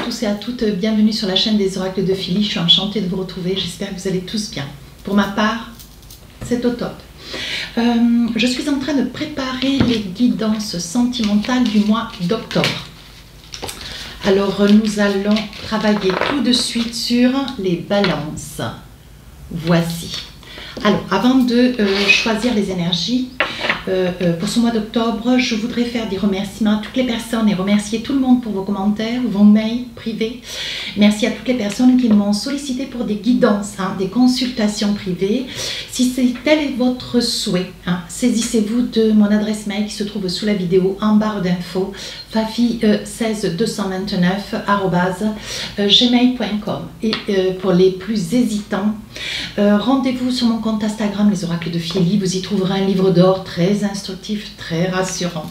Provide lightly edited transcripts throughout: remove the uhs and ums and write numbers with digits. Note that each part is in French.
tous et à toutes, bienvenue sur la chaîne des oracles de Philly. Je suis enchantée de vous retrouver, j'espère que vous allez tous bien. Pour ma part, c'est au top. Je suis en train de préparer les guidances sentimentales du mois d'octobre. Alors nous allons travailler tout de suite sur les balances. Voici. Alors avant de choisir les énergies, pour ce mois d'octobre, je voudrais faire des remerciements à toutes les personnes et remercier tout le monde pour vos commentaires, vos mails privés. Merci à toutes les personnes qui m'ont sollicité pour des guidances, des consultations privées. Si tel est votre souhait, saisissez-vous de mon adresse mail qui se trouve sous la vidéo en barre d'infos, fafi16229@gmail.com. Et pour les plus hésitants, rendez-vous sur mon compte Instagram, les oracles de Philly. Vous y trouverez un livre d'or très instructif, très rassurant.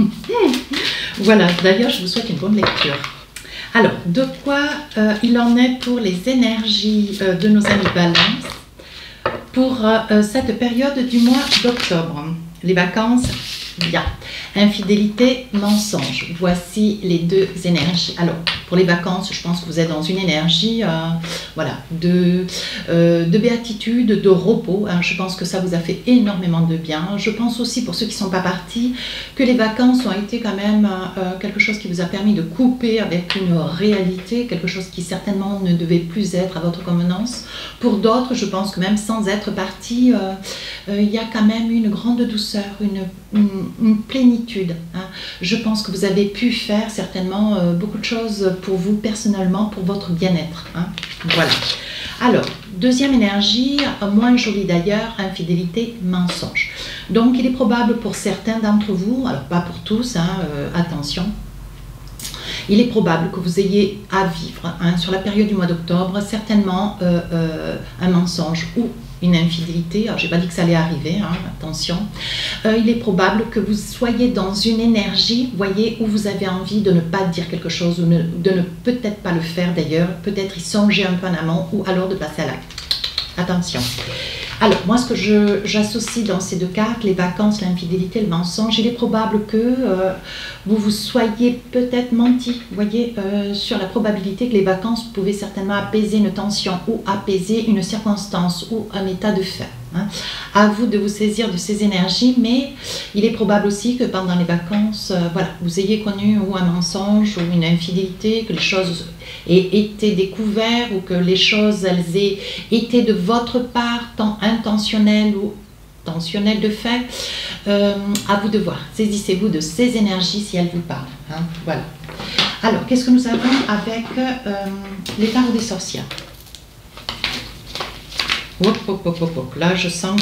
Voilà, d'ailleurs, je vous souhaite une bonne lecture. Alors, de quoi il en est pour les énergies de nos amis Balance pour cette période du mois d'octobre? Les vacances, bien. Infidélité, mensonge. Voici les deux énergies. Alors, pour les vacances, je pense que vous êtes dans une énergie voilà, de béatitude, de repos. Je pense que ça vous a fait énormément de bien. Je pense aussi, pour ceux qui ne sont pas partis, que les vacances ont été quand même quelque chose qui vous a permis de couper avec une réalité, quelque chose qui certainement ne devait plus être à votre convenance. Pour d'autres, je pense que même sans être partis, il y a quand même une grande douceur, une plénitude. Je pense que vous avez pu faire certainement beaucoup de choses pour vous personnellement, pour votre bien-être. Voilà. Alors, deuxième énergie, moins jolie d'ailleurs, infidélité, mensonge. Donc, il est probable pour certains d'entre vous, alors pas pour tous, attention, il est probable que vous ayez à vivre sur la période du mois d'octobre, certainement un mensonge ou une infidélité. Alors, je n'ai pas dit que ça allait arriver, attention. Il est probable que vous soyez dans une énergie, voyez, où vous avez envie de ne pas dire quelque chose, ou de ne peut-être pas le faire d'ailleurs, peut-être y songer un peu en amont, ou alors de passer à l'acte. Attention. Alors, moi, ce que j'associe dans ces deux cartes, les vacances, l'infidélité, le mensonge, il est probable que vous vous soyez peut-être menti, vous voyez, sur la probabilité que les vacances pouvaient certainement apaiser une tension ou apaiser une circonstance ou un état de fait. À vous de vous saisir de ces énergies, mais il est probable aussi que pendant les vacances, voilà, vous ayez connu ou un mensonge ou une infidélité, que les choses aient été découvertes ou que les choses elles aient été de votre part, tant intentionnelles ou intentionnelles de fait. À vous de voir. Saisissez-vous de ces énergies si elles vous parlent. Voilà. Alors, qu'est-ce que nous avons avec les tarots des sorcières? Hop, hop, hop, hop, hop. Là, je sens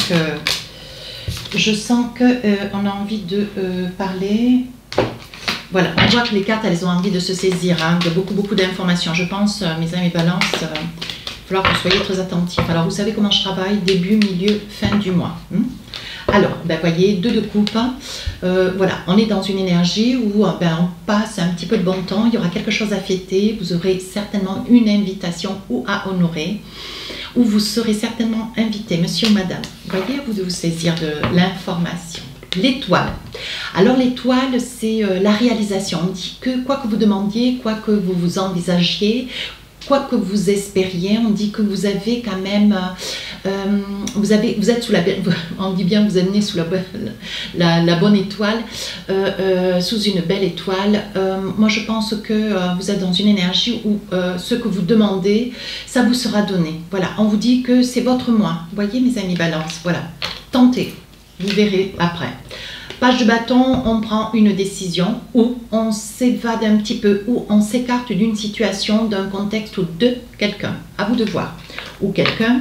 que on a envie de parler. Voilà, on voit que les cartes, elles ont envie de se saisir, de beaucoup d'informations. Je pense, mes amis Balance, il va falloir que vous soyez très attentifs. Alors, vous savez comment je travaille, début, milieu, fin du mois. Alors, ben, voyez, 2 de coupe. Voilà, on est dans une énergie où on passe un petit peu de bon temps. Il y aura quelque chose à fêter. Vous aurez certainement une invitation ou à honorer. Où vous serez certainement invité, monsieur ou madame. Voyez, à vous de vous saisir de l'information. L'étoile. Alors l'étoile, c'est la réalisation. On dit que quoi que vous demandiez, quoi que vous vous envisagiez, quoi que vous espériez, on dit que vous avez quand même, vous êtes sous la, on dit bien vous êtes né sous la bonne étoile, sous une belle étoile. Moi je pense que vous êtes dans une énergie où ce que vous demandez, ça vous sera donné. Voilà, on vous dit que c'est votre mois. Vous voyez mes amis Balance, voilà, tentez, vous verrez après. Page de bâton, on prend une décision ou on s'évade un petit peu ou on s'écarte d'une situation, d'un contexte ou de quelqu'un. À vous de voir. Ou quelqu'un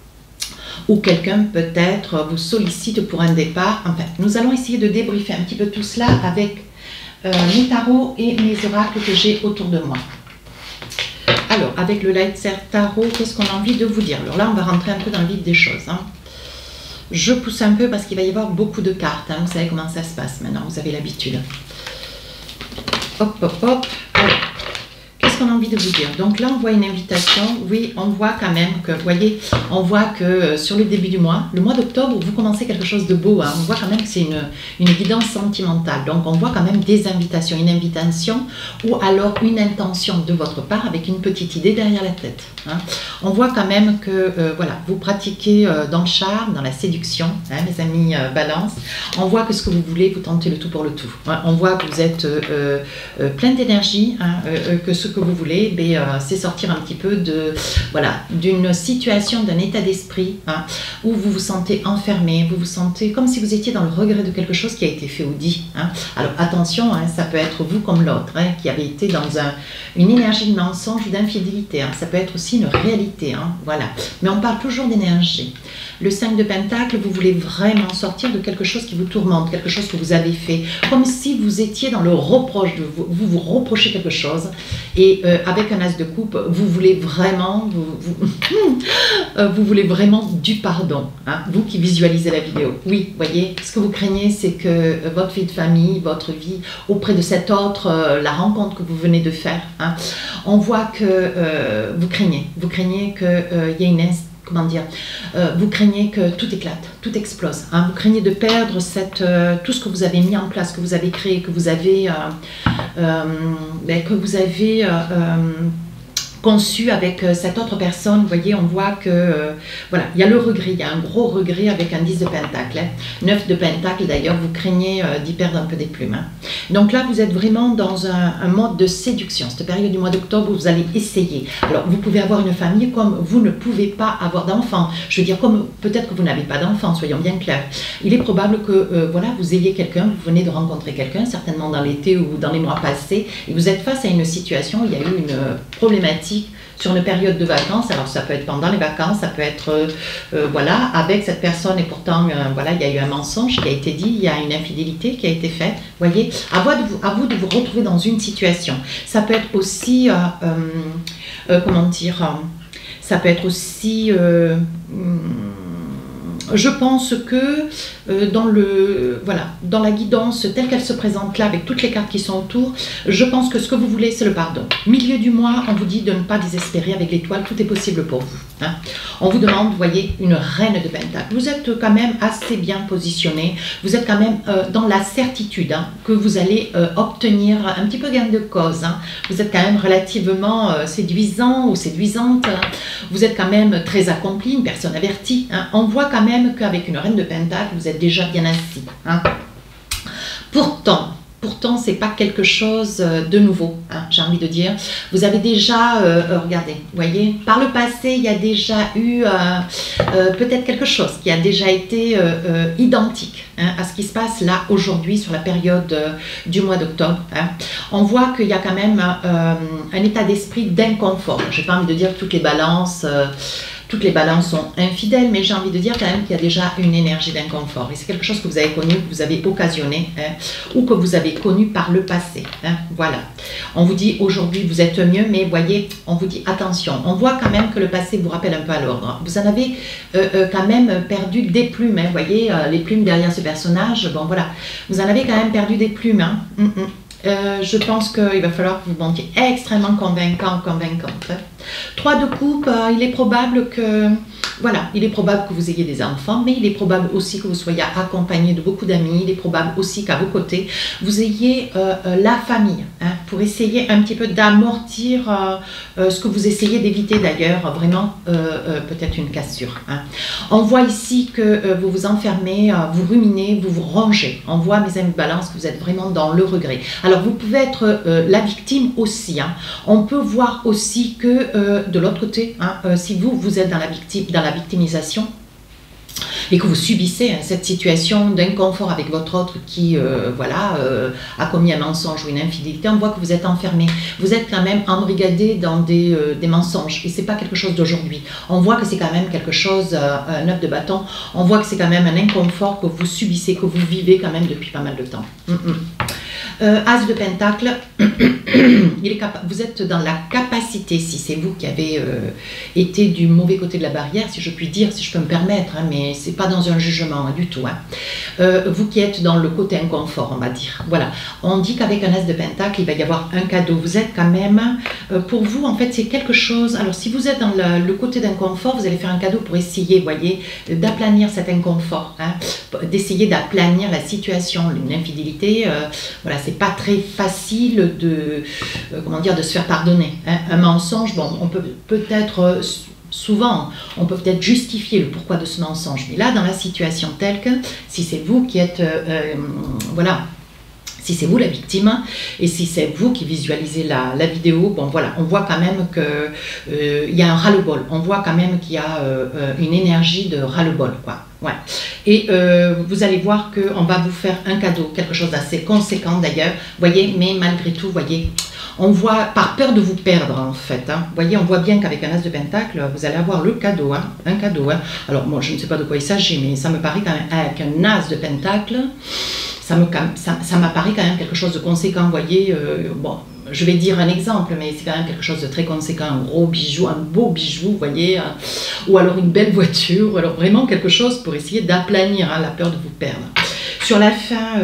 peut-être vous sollicite pour un départ. Enfin, nous allons essayer de débriefer un petit peu tout cela avec mes tarots et mes oracles que j'ai autour de moi. Alors, avec le Lightser Tarot, qu'est-ce qu'on a envie de vous dire? Alors là, on va rentrer un peu dans le vif des choses. Je pousse un peu parce qu'il va y avoir beaucoup de cartes. Vous savez comment ça se passe maintenant, vous avez l'habitude. Hop, hop, hop. Alors, qu'est-ce qu'est-ce qu'on a envie de vous dire? Donc là, on voit une invitation. Oui, on voit quand même que, vous voyez, on voit que sur le début du mois, le mois d'octobre, vous commencez quelque chose de beau. Hein. On voit quand même que c'est une guidance sentimentale. Donc, on voit quand même des invitations. Une invitation ou alors une intention de votre part avec une petite idée derrière la tête. Hein. On voit quand même que, voilà, vous pratiquez dans le charme, dans la séduction, hein, mes amis Balance. On voit que ce que vous voulez, vous tentez le tout pour le tout. Hein. On voit que vous êtes plein d'énergie, hein, que ce que vous voulez, c'est sortir un petit peu de, voilà, d'une situation, d'un état d'esprit, hein, où vous vous sentez enfermé, vous vous sentez comme si vous étiez dans le regret de quelque chose qui a été fait ou dit. Hein. Alors attention, hein, ça peut être vous comme l'autre, hein, qui avez été dans une énergie de mensonge ou d'infidélité. Hein. Ça peut être aussi une réalité, hein, voilà. Mais on parle toujours d'énergie. Le 5 de Pentacle, vous voulez vraiment sortir de quelque chose qui vous tourmente, quelque chose que vous avez fait, comme si vous étiez dans le reproche, vous reprochez quelque chose, et avec un as de coupe, vous voulez vraiment, vous voulez vraiment du pardon, hein, vous qui visualisez la vidéo. Oui, voyez, ce que vous craignez, c'est que votre vie de famille, votre vie auprès de cet autre, la rencontre que vous venez de faire, hein, on voit que vous craignez qu'il y ait une comment dire, vous craignez que tout éclate, tout explose. Hein. Vous craignez de perdre tout ce que vous avez mis en place, que vous avez créé, que vous avez conçu avec cette autre personne. Vous voyez, on voit que voilà, il y a le regret, il y a un gros regret avec un 10 de Pentacle. Hein. 9 de Pentacle, d'ailleurs, vous craignez d'y perdre un peu des plumes. Hein. Donc là, vous êtes vraiment dans un mode de séduction. Cette période du mois d'octobre, vous allez essayer. Alors, vous pouvez avoir une famille comme vous ne pouvez pas avoir d'enfants. Je veux dire, comme peut-être que vous n'avez pas d'enfants, soyons bien clairs. Il est probable que voilà, vous ayez quelqu'un, vous venez de rencontrer quelqu'un, certainement dans l'été ou dans les mois passés, et vous êtes face à une situation où il y a eu une problématique sur une période de vacances. Alors ça peut être pendant les vacances, ça peut être voilà, avec cette personne, et pourtant voilà, il y a eu un mensonge qui a été dit, il y a une infidélité qui a été faite. Voyez, à vous de vous retrouver dans une situation. Ça peut être aussi comment dire, ça peut être aussi je pense que dans la guidance telle qu'elle se présente là, avec toutes les cartes qui sont autour, je pense que ce que vous voulez, c'est le pardon. Milieu du mois, on vous dit de ne pas désespérer avec l'étoile, tout est possible pour vous. Hein. On vous demande, vous voyez, une reine de Pentacle. Vous êtes quand même assez bien positionné, vous êtes quand même dans la certitude, hein, que vous allez obtenir un petit peu gain de cause. Hein. Vous êtes quand même relativement séduisant ou séduisante, hein. Vous êtes quand même très accompli, une personne avertie. Hein. On voit quand même qu'avec une reine de Pentacle, vous êtes déjà bien assis. Hein. Pourtant, c'est pas quelque chose de nouveau, hein, j'ai envie de dire. Vous avez déjà, regardez, vous voyez, par le passé, il y a déjà eu peut-être quelque chose qui a déjà été identique, hein, à ce qui se passe là aujourd'hui sur la période du mois d'octobre. Hein. On voit qu'il y a quand même un état d'esprit d'inconfort. J'ai pas envie de dire que toutes les balances sont infidèles, mais j'ai envie de dire quand même qu'il y a déjà une énergie d'inconfort. Et c'est quelque chose que vous avez connu, que vous avez occasionné, hein, ou que vous avez connu par le passé. Hein, voilà. On vous dit aujourd'hui vous êtes mieux, mais voyez, on vous dit attention. On voit quand même que le passé vous rappelle un peu à l'ordre. Vous en avez quand même perdu des plumes. Hein, voyez, les plumes derrière ce personnage. Bon voilà, vous en avez quand même perdu des plumes. Hein. Je pense qu'il va falloir que vous montiez extrêmement convaincant, convaincante. 3 de coupe, il est probable que, voilà, il est probable que vous ayez des enfants, mais il est probable aussi que vous soyez accompagné de beaucoup d'amis, il est probable aussi qu'à vos côtés, vous ayez la famille, hein, pour essayer un petit peu d'amortir ce que vous essayez d'éviter d'ailleurs, vraiment peut-être une cassure. Hein. On voit ici que vous vous enfermez, vous ruminez, vous vous rongez. On voit, mes amis Balance, que vous êtes vraiment dans le regret. Alors vous pouvez être la victime aussi. Hein. On peut voir aussi que de l'autre côté, hein, si vous êtes dans la victimisation et que vous subissez hein, cette situation d'inconfort avec votre autre qui voilà, a commis un mensonge ou une infidélité, on voit que vous êtes enfermé. Vous êtes quand même embrigadé dans des mensonges et c'est pas quelque chose d'aujourd'hui. On voit que c'est quand même quelque chose, un 9 de bâton, on voit que c'est quand même un inconfort que vous subissez, que vous vivez quand même depuis pas mal de temps. As de Pentacle, vous êtes dans la capacité, si c'est vous qui avez été du mauvais côté de la barrière, si je puis dire, si je peux me permettre, hein, mais c'est pas dans un jugement hein, du tout. Hein. Vous qui êtes dans le côté inconfort, on va dire. Voilà, on dit qu'avec un As de Pentacle, il va y avoir un cadeau. Vous êtes quand même, pour vous, en fait, c'est quelque chose. Alors, si vous êtes dans le côté d'inconfort, vous allez faire un cadeau pour essayer, voyez, d'aplanir cet inconfort, hein, d'essayer d'aplanir la situation, une infidélité. Voilà, c'est pas très facile de, comment dire, de se faire pardonner. Hein. Un mensonge, bon, on peut peut-être souvent, on peut peut-être justifier le pourquoi de ce mensonge, mais là, dans la situation telle que, si c'est vous qui êtes, voilà, si c'est vous la victime, et si c'est vous qui visualisez la vidéo, bon voilà, on voit quand même qu'il y a un ras-le-bol, on voit quand même qu'il y a une énergie de ras-le-bol, quoi. Ouais. Et vous allez voir qu'on va vous faire un cadeau, quelque chose d'assez conséquent d'ailleurs, voyez, mais malgré tout, voyez, on voit, par peur de vous perdre en fait, hein, voyez, on voit bien qu'avec un As de Pentacle, vous allez avoir le cadeau, hein, un cadeau. Hein. Alors moi, je ne sais pas de quoi il s'agit, mais ça me paraît quand même, avec un As de Pentacle, ça m'apparaît quand même quelque chose de conséquent, vous voyez, bon, je vais dire un exemple, mais c'est quand même quelque chose de très conséquent, un gros bijou, un beau bijou, vous voyez, ou alors une belle voiture, ou alors vraiment quelque chose pour essayer d'aplanir hein, la peur de vous perdre. Sur la fin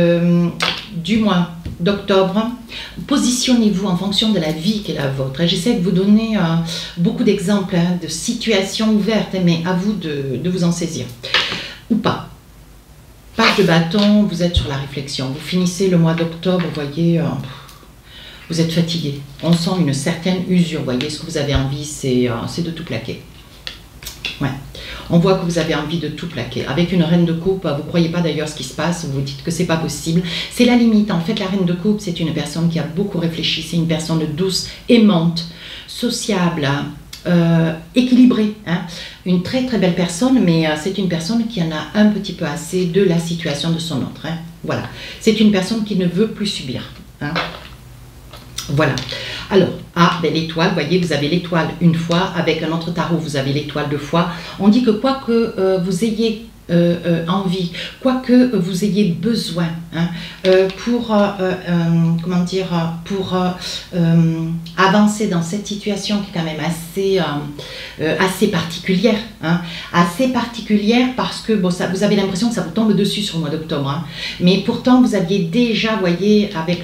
du mois d'octobre, positionnez-vous en fonction de la vie qui est la vôtre. J'essaie de vous donner beaucoup d'exemples hein, de situations ouvertes, mais à vous de vous en saisir, ou pas. Page de bâton, vous êtes sur la réflexion. Vous finissez le mois d'octobre, vous voyez, vous êtes fatigué. On sent une certaine usure, vous voyez, ce que vous avez envie, c'est de tout plaquer. Ouais. On voit que vous avez envie de tout plaquer. Avec une reine de coupe, vous ne croyez pas d'ailleurs ce qui se passe, vous vous dites que c'est pas possible. C'est la limite. En fait, la reine de coupe, c'est une personne qui a beaucoup réfléchi. C'est une personne douce, aimante, sociable, équilibrée. Hein. Une très très belle personne, mais c'est une personne qui en a un petit peu assez de la situation de son autre. Hein. Voilà. C'est une personne qui ne veut plus subir. Hein. Voilà. Alors, ben, l'étoile, vous voyez, vous avez l'étoile une fois, avec un autre tarot, vous avez l'étoile deux fois. On dit que quoi que vous ayez envie, quoi que vous ayez besoin, hein, pour, comment dire, pour avancer dans cette situation qui est quand même assez particulière, hein, assez particulière parce que bon, ça, vous avez l'impression que ça vous tombe dessus sur le mois d'octobre, hein, mais pourtant vous aviez déjà, vous voyez, avec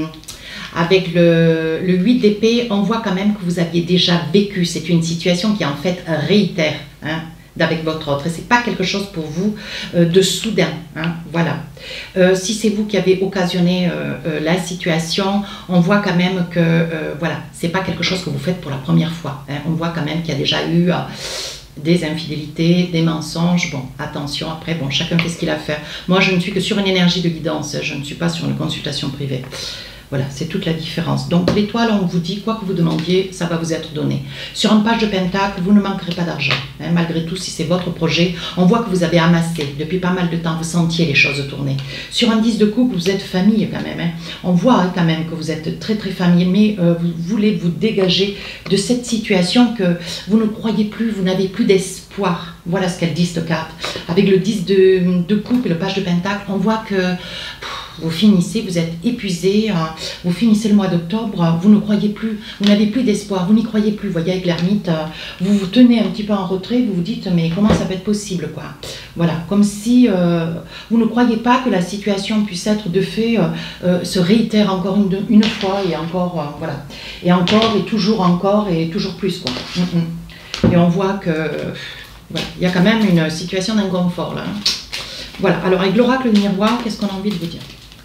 le 8 d'épée, on voit quand même que vous aviez déjà vécu. C'est une situation qui en fait réitère hein, avec votre autre. Et ce n'est pas quelque chose pour vous de soudain. Hein, voilà. Si c'est vous qui avez occasionné la situation, on voit quand même que voilà, ce n'est pas quelque chose que vous faites pour la première fois. Hein, on voit quand même qu'il y a déjà eu des infidélités, des mensonges. Bon, attention, après, bon, chacun fait ce qu'il a à faire. Moi, je ne suis que sur une énergie de guidance. Je ne suis pas sur une consultation privée. Voilà, c'est toute la différence. Donc l'étoile, on vous dit, quoi que vous demandiez, ça va vous être donné. Sur une page de Pentacle, vous ne manquerez pas d'argent. Hein, malgré tout, si c'est votre projet, on voit que vous avez amassé. Depuis pas mal de temps, vous sentiez les choses tourner. Sur un 10 de coupe, vous êtes famille quand même. Hein. On voit hein, quand même que vous êtes très très famille, mais vous voulez vous dégager de cette situation que vous ne croyez plus, vous n'avez plus d'espoir. Voilà ce qu'elle dit, cette carte. Avec le 10 de coupe et le page de Pentacle, on voit que vous finissez, vous êtes épuisé, vous finissez le mois d'octobre, vous ne croyez plus, vous n'avez plus d'espoir, vous n'y croyez plus. Vous voyez, avec l'ermite, vous vous tenez un petit peu en retrait, vous vous dites, mais comment ça peut être possible, quoi. Voilà, comme si vous ne croyez pas que la situation puisse être de fait, se réitère encore une fois, et encore, voilà. Et encore, et toujours plus, quoi. Et on voit que, voilà, il y a quand même une situation d'inconfort, là. Voilà, alors avec l'oracle de miroir, qu'est-ce qu'on a envie de vous dire?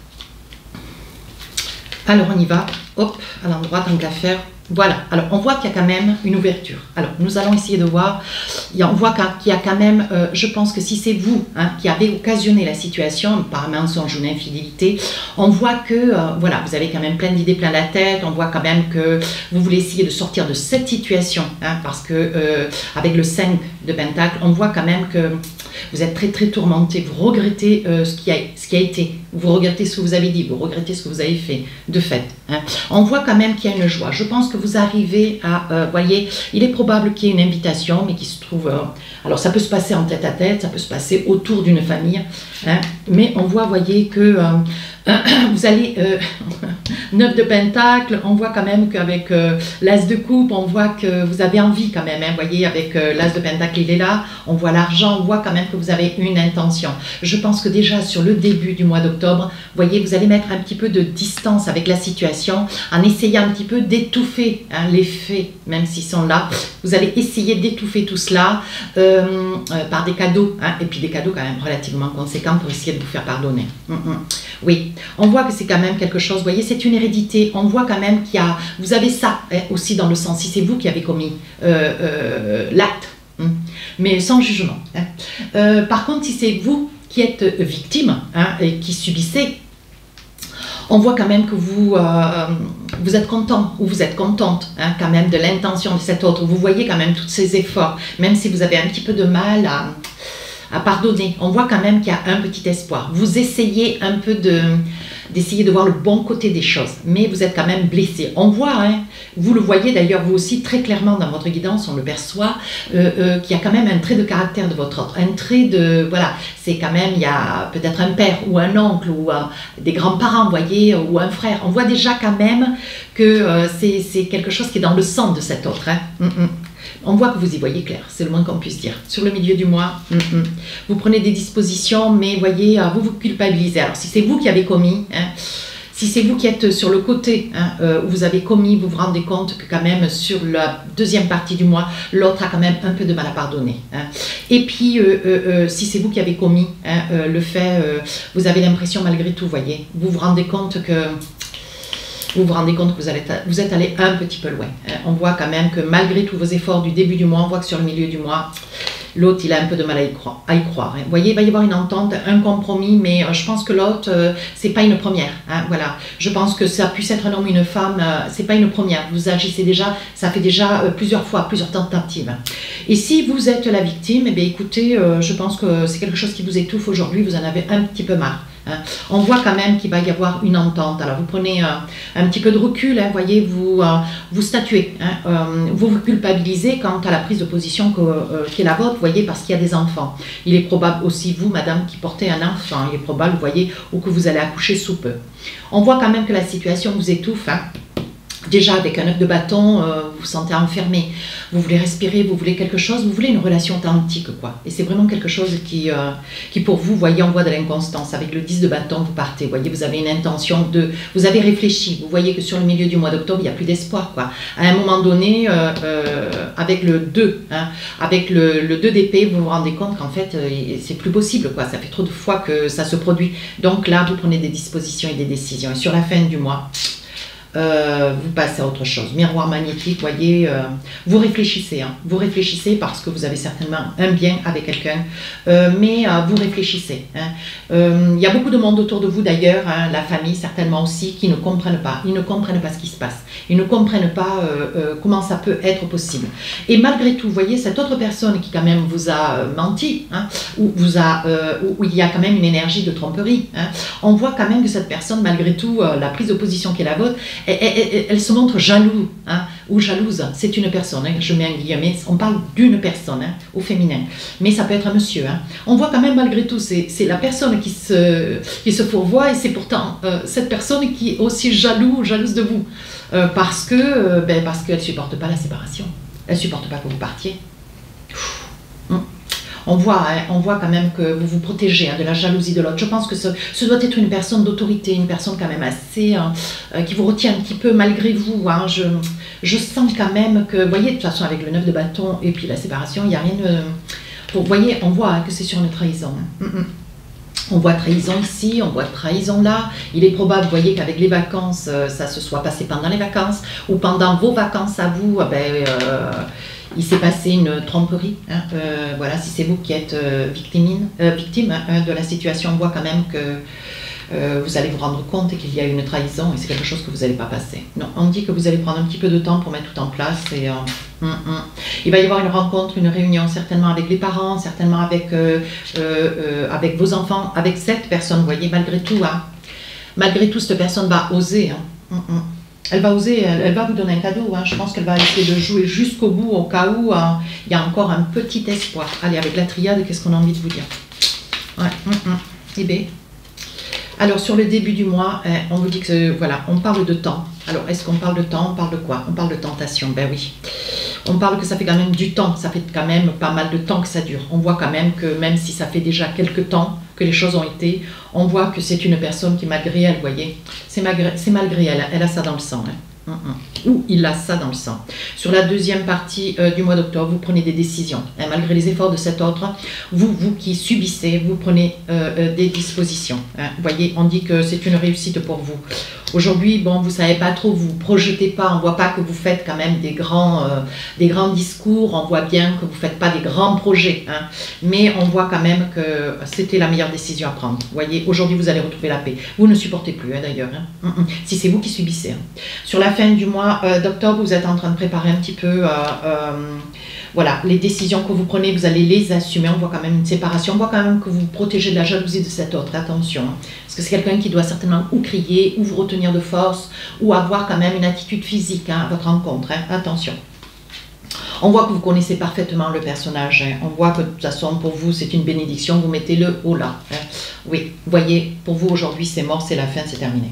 Alors on y va, hop, à l'endroit tant qu'à faire. Voilà, alors on voit qu'il y a quand même une ouverture. Alors nous allons essayer de voir, on voit qu'il y a quand même, je pense que si c'est vous hein, qui avez occasionné la situation, par un mensonge ou une infidélité, on voit que, voilà, vous avez quand même plein d'idées plein la tête, on voit quand même que vous voulez essayer de sortir de cette situation, hein, parce que avec le 5 de Pentacle, on voit quand même que vous êtes très très tourmenté, vous regrettez ce qui a été. Vous regrettez ce que vous avez dit, vous regrettez ce que vous avez fait, de fait. Hein. On voit quand même qu'il y a une joie. Je pense que vous arrivez à, voyez, il est probable qu'il y ait une invitation, mais qui se trouve... alors ça peut se passer en tête à tête, ça peut se passer autour d'une famille, hein, mais on voit, voyez, que vous allez... 9 de Pentacle, on voit quand même qu'avec l'As de Coupe, on voit que vous avez envie quand même, hein, voyez, avec l'As de Pentacle, il est là, on voit l'argent, on voit quand même que vous avez une intention. Je pense que déjà sur le début du mois d'octobre, voyez, vous allez mettre un petit peu de distance avec la situation, en essayant un petit peu d'étouffer hein, les faits, même s'ils sont là. Vous allez essayer d'étouffer tout cela par des cadeaux, hein, et puis des cadeaux quand même relativement conséquents pour essayer de vous faire pardonner. Oui, on voit que c'est quand même quelque chose, vous voyez, c'est une hérédité, on voit quand même qu'il y a, vous avez ça hein, aussi dans le sens, si c'est vous qui avez commis l'acte, mais sans jugement. Hein. Par contre, si c'est vous qui êtes victime hein, et qui subissez, on voit quand même que vous, vous êtes content ou vous êtes contente hein, quand même de l'intention de cet autre. Vous voyez quand même tous ces efforts, même si vous avez un petit peu de mal à pardonner. On voit quand même qu'il y a un petit espoir. Vous essayez un peu d'essayer de voir le bon côté des choses, mais vous êtes quand même blessé. On voit, hein, vous le voyez d'ailleurs vous aussi très clairement dans votre guidance, on le perçoit, qu'il y a quand même un trait de caractère de votre autre, un trait de, voilà, c'est quand même, il y a peut-être un père ou un oncle ou des grands-parents, vous voyez, ou un frère. On voit déjà quand même que c'est quelque chose qui est dans le sang de cet autre. Hein. On voit que vous y voyez clair, c'est le moins qu'on puisse dire. Sur le milieu du mois, vous prenez des dispositions, mais voyez, vous vous culpabilisez. Alors si c'est vous qui avez commis, hein, si c'est vous qui êtes sur le côté hein, où vous avez commis, vous vous rendez compte que quand même sur la deuxième partie du mois, l'autre a quand même un peu de mal à pardonner. Hein. Et puis, si c'est vous qui avez commis hein, le fait, vous avez l'impression malgré tout, voyez, vous vous rendez compte que... Vous vous rendez compte que vous êtes allé un petit peu loin. On voit quand même que malgré tous vos efforts du début du mois, on voit que sur le milieu du mois, l'autre il a un peu de mal à y croire. Vous voyez, il va y avoir une entente, un compromis, mais je pense que l'autre, c'est pas une première. Hein, voilà. Je pense que ça puisse être un homme ou une femme, c'est pas une première. Vous agissez déjà, ça fait déjà plusieurs fois, plusieurs tentatives. Et si vous êtes la victime, eh bien, écoutez, je pense que c'est quelque chose qui vous étouffe aujourd'hui, vous en avez un petit peu marre. On voit quand même qu'il va y avoir une entente. Alors vous prenez un petit peu de recul, hein, voyez, vous statuez, hein, vous vous culpabilisez quant à la prise de position qui est la vôtre, voyez, parce qu'il y a des enfants. Il est probable aussi, vous, madame, qui portez un enfant, il est probable, vous voyez, ou que vous allez accoucher sous peu. On voit quand même que la situation vous étouffe, hein. Déjà, avec un œuf de bâton, vous vous sentez enfermé, vous voulez respirer, vous voulez quelque chose, vous voulez une relation authentique, quoi. Et c'est vraiment quelque chose qui pour vous, voyez, envoie de l'inconstance. Avec le 10 de bâton, vous partez, vous voyez, vous avez une intention de... Vous avez réfléchi, vous voyez que sur le milieu du mois d'octobre, il n'y a plus d'espoir, quoi. À un moment donné, avec le 2, hein, avec le 2 d'épée, vous vous rendez compte qu'en fait, c'est plus possible, quoi. Ça fait trop de fois que ça se produit. Donc là, vous prenez des dispositions et des décisions. Et sur la fin du mois... vous passez à autre chose. Miroir magnétique, voyez, vous réfléchissez, hein, vous réfléchissez parce que vous avez certainement un bien avec quelqu'un, mais vous réfléchissez. Hein. Il y a beaucoup de monde autour de vous d'ailleurs, hein, la famille certainement aussi, qui ne comprennent pas. Ils ne comprennent pas ce qui se passe. Ils ne comprennent pas comment ça peut être possible. Et malgré tout, vous voyez, cette autre personne qui quand même vous a menti, hein, où il y a quand même une énergie de tromperie, hein, on voit quand même que cette personne, malgré tout, la prise de position qui est la vôtre, elle se montre jaloux, hein, ou jalouse. C'est une personne, hein, je mets un guillemets, on parle d'une personne, hein, au féminin, mais ça peut être un monsieur. Hein. On voit quand même malgré tout, c'est la personne qui se fourvoie, et c'est pourtant cette personne qui est aussi jalouse de vous, parce qu'elle ne supporte pas la séparation, elle ne supporte pas que vous partiez. On voit quand même que vous vous protégez, hein, de la jalousie de l'autre. Je pense que ce doit être une personne d'autorité, une personne quand même assez... qui vous retient un petit peu malgré vous. Hein. Je sens quand même que... Vous voyez, de toute façon, avec le 9 de bâton et puis la séparation, il n'y a rien de... Vous voyez, on voit, hein, que c'est sur une trahison. On voit trahison ici, on voit trahison là. Il est probable, vous voyez, qu'avec les vacances, ça se soit passé pendant les vacances, ou pendant vos vacances à vous, il s'est passé une tromperie. Hein. Voilà, si c'est vous qui êtes victime, hein, de la situation, on voit quand même vous allez vous rendre compte qu'il y a une trahison et c'est quelque chose que vous n'allez pas passer. Non, on dit que vous allez prendre un petit peu de temps pour mettre tout en place et il va y avoir une rencontre, une réunion certainement avec les parents, certainement avec, avec vos enfants, avec cette personne, vous voyez, malgré tout, hein, malgré tout, cette personne va oser. Hein. Elle va oser, elle va vous donner un cadeau. Hein. Je pense qu'elle va essayer de jouer jusqu'au bout, au cas où il y a encore un petit espoir. Allez, avec la triade, qu'est-ce qu'on a envie de vous dire? Ouais, Eh bien. Alors, sur le début du mois, on vous dit que, voilà, on parle de temps. Alors, est-ce qu'on parle de temps? On parle de quoi? On parle de tentation, ben oui. On parle que ça fait quand même du temps, ça fait quand même pas mal de temps que ça dure. On voit quand même que même si ça fait déjà quelques temps que les choses ont été, on voit que c'est une personne qui, malgré elle, vous voyez, c'est malgré elle, elle a ça dans le sang. Hein. Ou il a ça dans le sang. Sur la deuxième partie du mois d'octobre, vous prenez des décisions. Hein, malgré les efforts de cet autre, vous qui subissez, vous prenez des dispositions. Hein. Vous voyez, on dit que c'est une réussite pour vous. Aujourd'hui, bon, vous ne savez pas trop, vous ne projetez pas, on ne voit pas que vous faites quand même des grands discours, on voit bien que vous ne faites pas des grands projets, hein, mais on voit quand même que c'était la meilleure décision à prendre. Vous voyez, aujourd'hui, vous allez retrouver la paix. Vous ne supportez plus, hein, d'ailleurs, hein. Si c'est vous qui subissez. Hein. Sur la fin du mois d'octobre, vous êtes en train de préparer un petit peu... voilà, les décisions que vous prenez, vous allez les assumer. On voit quand même une séparation. On voit quand même que vous protégez de la jalousie de cet autre. Attention, hein, parce que c'est quelqu'un qui doit certainement ou crier, ou vous retenir de force, ou avoir quand même une attitude physique hein, à votre rencontre. Hein. Attention. On voit que vous connaissez parfaitement le personnage. Hein. On voit que de toute façon, pour vous, c'est une bénédiction. Vous mettez le haut là. Hein. Oui, vous voyez, pour vous, aujourd'hui, c'est mort, c'est la fin, c'est terminé.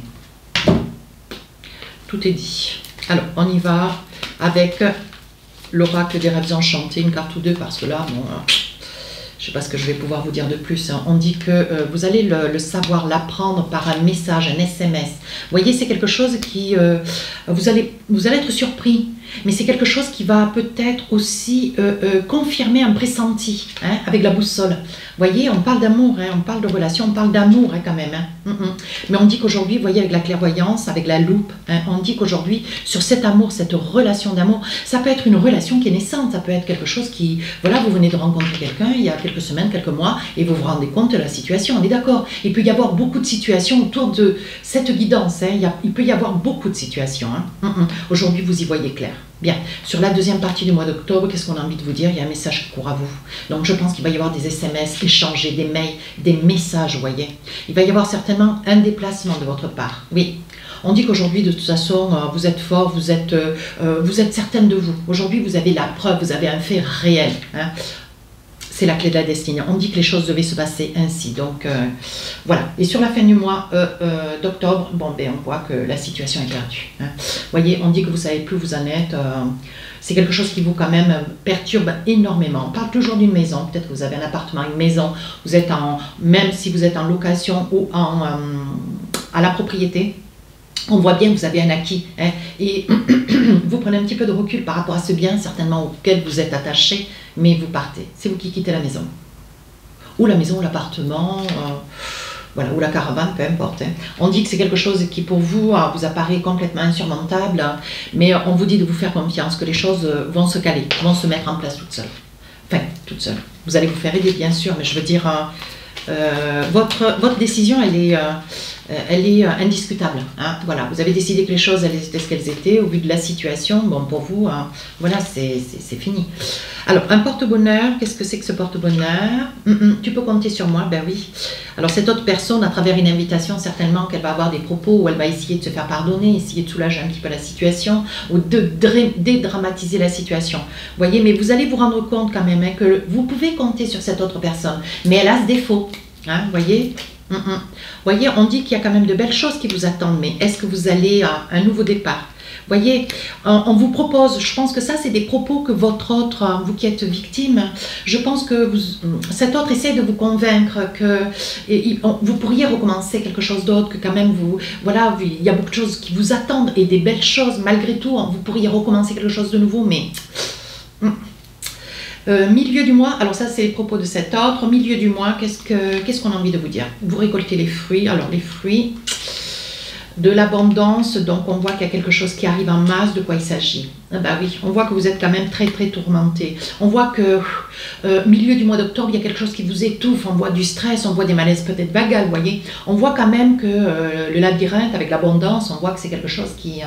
Tout est dit. Alors, on y va avec... l'oracle des rêves enchantés, une carte ou deux, parce que là, bon, je ne sais pas ce que je vais pouvoir vous dire de plus. Hein. On dit que vous allez le savoir, l'apprendre par un message, un SMS. Vous voyez, c'est quelque chose qui... vous allez être surpris, mais c'est quelque chose qui va peut-être aussi confirmer un pressenti, hein, avec la boussole. Vous voyez, on parle d'amour, hein, on parle de relation, on parle d'amour hein, quand même. Hein. Mais on dit qu'aujourd'hui, vous voyez, avec la clairvoyance, avec la loupe, hein, on dit qu'aujourd'hui, sur cet amour, cette relation d'amour, ça peut être une relation qui est naissante, ça peut être quelque chose qui... Voilà, vous venez de rencontrer quelqu'un il y a quelques semaines, quelques mois, et vous vous rendez compte de la situation, on est d'accord. Il peut y avoir beaucoup de situations autour de cette guidance, hein, il peut y avoir beaucoup de situations. Hein. Aujourd'hui, vous y voyez clair. Bien, sur la deuxième partie du mois d'octobre, qu'est-ce qu'on a envie de vous dire? Il y a un message qui court à vous. Donc je pense qu'il va y avoir des SMS échangés, des mails, des messages, vous voyez. Il va y avoir certainement un déplacement de votre part. Oui, on dit qu'aujourd'hui, de toute façon, vous êtes fort, vous êtes certaine de vous. Aujourd'hui, vous avez la preuve, vous avez un fait réel. Hein. C'est la clé de la destinée. On dit que les choses devaient se passer ainsi. Donc, voilà. Et sur la fin du mois d'octobre, bon, ben, on voit que la situation est perdue. Hein. Vous voyez, on dit que vous ne savez plus où vous en êtes. C'est quelque chose qui vous, quand même, perturbe énormément. On parle toujours d'une maison. Peut-être que vous avez un appartement, une maison. Vous êtes même si vous êtes en location ou à la propriété, on voit bien que vous avez un acquis. Hein, et vous prenez un petit peu de recul par rapport à ce bien, certainement auquel vous êtes attaché, mais vous partez. C'est vous qui quittez la maison. Ou la maison, ou l'appartement, voilà, ou la caravane, peu importe. Hein. On dit que c'est quelque chose qui, pour vous, vous apparaît complètement insurmontable, mais on vous dit de vous faire confiance, que les choses vont se caler, vont se mettre en place toutes seules. Enfin, toutes seules. Vous allez vous faire aider, bien sûr, mais je veux dire, votre décision, elle est indiscutable. Hein. Voilà, vous avez décidé que les choses elles étaient ce qu'elles étaient au vu de la situation. Bon, pour vous, hein, voilà, c'est fini. Alors, un porte-bonheur, qu'est-ce que c'est que ce porte-bonheur? Tu peux compter sur moi, ben oui. Alors, cette autre personne, à travers une invitation, certainement qu'elle va avoir des propos où elle va essayer de se faire pardonner, essayer de soulager un petit peu la situation, ou de dédramatiser la situation. Vous voyez, mais vous allez vous rendre compte quand même hein, que vous pouvez compter sur cette autre personne, mais elle a ce défaut. Hein, vous voyez? Vous voyez, on dit qu'il y a quand même de belles choses qui vous attendent, mais est-ce que vous allez à un nouveau départ? Vous voyez, on vous propose, je pense que ça c'est des propos que votre autre, vous qui êtes victime, je pense que cet autre essaie de vous convaincre que vous pourriez recommencer quelque chose d'autre, que quand même vous, voilà, il y a beaucoup de choses qui vous attendent et des belles choses, malgré tout, vous pourriez recommencer quelque chose de nouveau, mais... milieu du mois, alors ça c'est les propos de cet autre. Au milieu du mois, qu'est-ce qu'on a envie de vous dire? Vous récoltez les fruits. Alors les fruits, de l'abondance, donc on voit qu'il y a quelque chose qui arrive en masse. De quoi il s'agit? Ah bah oui, on voit que vous êtes quand même très très tourmenté. On voit que milieu du mois d'octobre, il y a quelque chose qui vous étouffe. On voit du stress, on voit des malaises peut-être vagues, vous voyez. On voit quand même que le labyrinthe avec l'abondance, on voit que c'est quelque chose qui...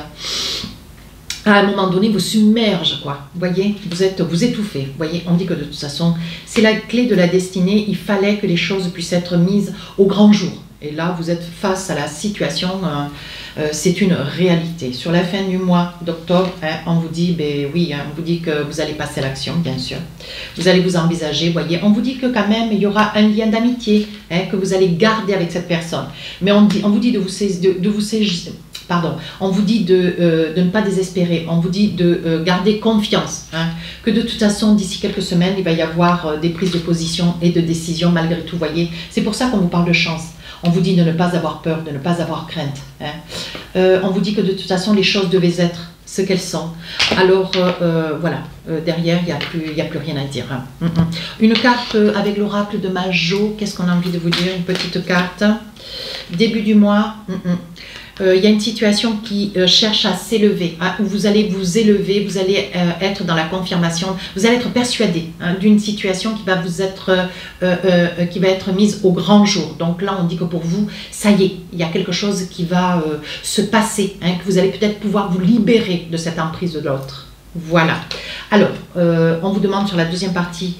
à un moment donné, vous submerge, quoi. Vous voyez, vous étouffez. Vous voyez, on dit que de toute façon, c'est la clé de la destinée. Il fallait que les choses puissent être mises au grand jour. Et là, vous êtes face à la situation, c'est une réalité. Sur la fin du mois d'octobre, hein, on vous dit, ben oui, hein, on vous dit que vous allez passer à l'action, bien sûr. Vous allez vous envisager, vous voyez. On vous dit que quand même, il y aura un lien d'amitié, hein, que vous allez garder avec cette personne. Mais on vous dit de vous saisir. Pardon, on vous dit de ne pas désespérer, on vous dit de garder confiance, hein, que de toute façon, d'ici quelques semaines, il va y avoir des prises de position et de décision malgré tout, voyez. C'est pour ça qu'on vous parle de chance. On vous dit de ne pas avoir peur, de ne pas avoir crainte. Hein. On vous dit que de toute façon, les choses devaient être ce qu'elles sont. Alors, voilà, derrière, il n'y a plus rien à dire. Hein. Une carte avec l'oracle de Majo, qu'est-ce qu'on a envie de vous dire? Une petite carte. Début du mois. Il y a une situation qui cherche à s'élever, hein, où vous allez vous élever, vous allez être dans la confirmation, vous allez être persuadé, hein, d'une situation qui va vous être, qui va être mise au grand jour. Donc là, on dit que pour vous, ça y est, il y a quelque chose qui va se passer, hein, que vous allez peut-être pouvoir vous libérer de cette emprise de l'autre. Voilà. Alors, on vous demande sur la deuxième partie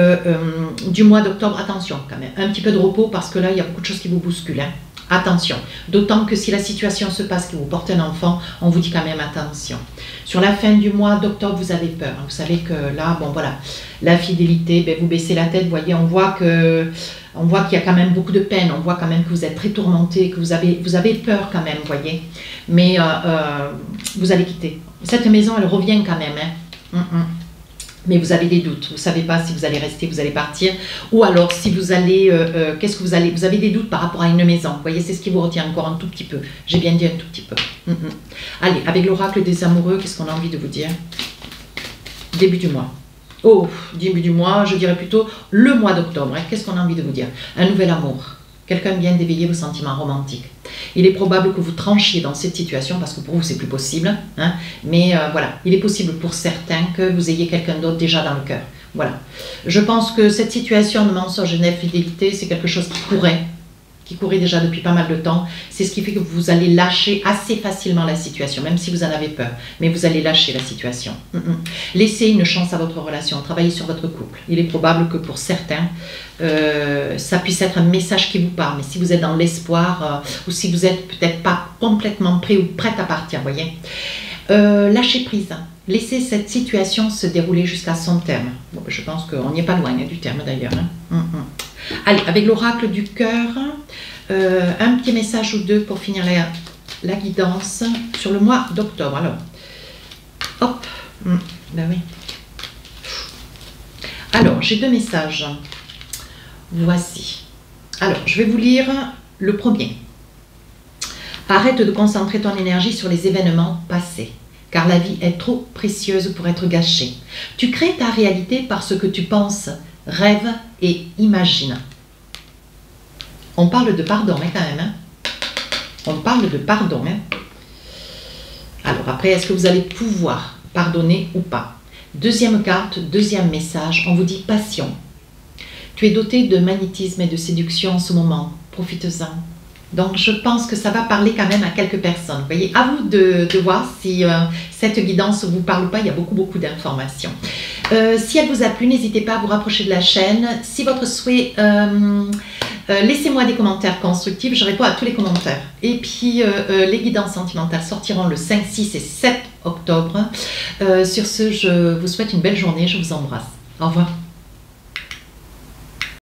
du mois d'octobre, attention quand même, un petit peu de repos parce que là, il y a beaucoup de choses qui vous bousculent. Hein. Attention, d'autant que si la situation se passe, que vous portez un enfant, on vous dit quand même attention. Sur la fin du mois d'octobre, vous avez peur. Vous savez que là, bon voilà, la fidélité, ben, vous baissez la tête, vous voyez, on voit qu'il y a quand même beaucoup de peine, on voit quand même que vous êtes très tourmenté, que vous avez peur quand même, vous voyez. Mais vous allez quitter. Cette maison, elle revient quand même, hein. Mais vous avez des doutes, vous ne savez pas si vous allez rester, vous allez partir, ou alors si vous allez, qu'est-ce que vous allez, vous avez des doutes par rapport à une maison, vous voyez, c'est ce qui vous retient encore un tout petit peu, j'ai bien dit un tout petit peu. Allez, avec l'oracle des amoureux, qu'est-ce qu'on a envie de vous dire? Début du mois. Oh, début du mois, je dirais plutôt le mois d'octobre, hein. Qu'est-ce qu'on a envie de vous dire? Un nouvel amour. Quelqu'un vient d'éveiller vos sentiments romantiques. Il est probable que vous tranchiez dans cette situation parce que pour vous, c'est plus possible. Hein, mais voilà, il est possible pour certains que vous ayez quelqu'un d'autre déjà dans le cœur. Voilà. Je pense que cette situation de mensonge et d'infidélité, c'est quelque chose qui courait déjà depuis pas mal de temps. C'est ce qui fait que vous allez lâcher assez facilement la situation, même si vous en avez peur. Mais vous allez lâcher la situation. Laissez une chance à votre relation, travaillez sur votre couple. Il est probable que pour certains, ça puisse être un message qui vous parle. Mais si vous êtes dans l'espoir, ou si vous n'êtes peut-être pas complètement prêt ou prête à partir, voyez. Lâchez prise. Laissez cette situation se dérouler jusqu'à son terme. Bon, je pense qu'on n'y est pas loin du terme d'ailleurs. Hein. Allez, avec l'oracle du cœur, un petit message ou deux pour finir la guidance sur le mois d'octobre. Alors, hop, ben oui. Alors, j'ai deux messages. Voici. Alors, je vais vous lire le premier. Arrête de concentrer ton énergie sur les événements passés, car la vie est trop précieuse pour être gâchée. Tu crées ta réalité par ce que tu penses, rêves et imagines. On parle de pardon, hein, quand même. Hein. On parle de pardon. Hein. Alors après, est-ce que vous allez pouvoir pardonner ou pas? Deuxième carte, deuxième message, on vous dit passion. Tu es doté de magnétisme et de séduction en ce moment. Profite-en. Donc, je pense que ça va parler quand même à quelques personnes. Vous voyez, à vous de voir si cette guidance vous parle ou pas. Il y a beaucoup d'informations. Si elle vous a plu, n'hésitez pas à vous rapprocher de la chaîne. Si votre souhait, laissez-moi des commentaires constructifs. Je réponds à tous les commentaires. Et puis, les guidances sentimentales sortiront le 5, 6 et 7 octobre. Sur ce, je vous souhaite une belle journée. Je vous embrasse. Au revoir.